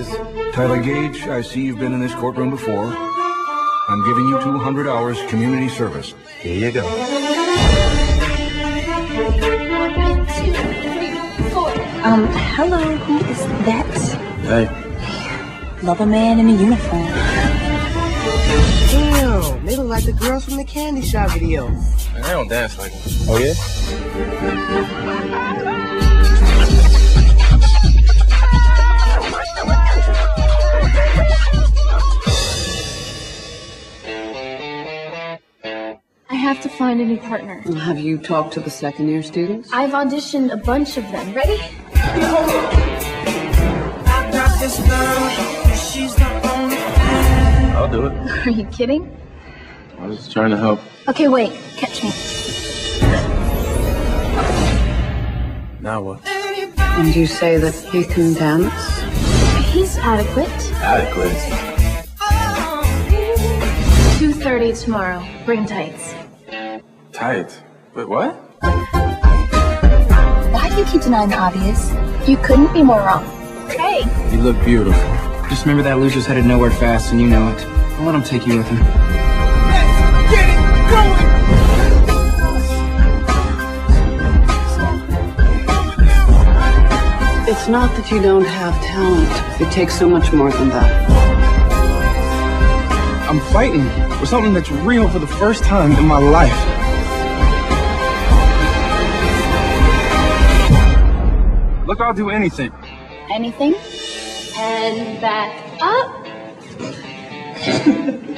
is. Tyler Gage, I see you've been in this courtroom before. I'm giving you 200 hours community service. Here you go. 1, 2, 3, 4. Hello, who is that? Hey. Love a man in a uniform. Damn, they look like the girls from the Candy Shop video. Man, they don't dance like them. Oh, yeah? I have to find a new partner. Have you talked to the second-year students? I've auditioned a bunch of them. Ready? I'll do it. Are you kidding? I was just trying to help. Okay, wait. Catch me. Now what? And you say that he can dance? He's adequate. Adequate. 2:30 tomorrow. Bring tights. Tight. Wait, what? Why do you keep denying the obvious? You couldn't be more wrong. Hey. You look beautiful. Just remember that loser's headed nowhere fast, and you know it. Don't let him take you with him. It's not that you don't have talent. It takes so much more than that. I'm fighting for something that's real for the first time in my life. Look, I'll do anything. Anything? And back up.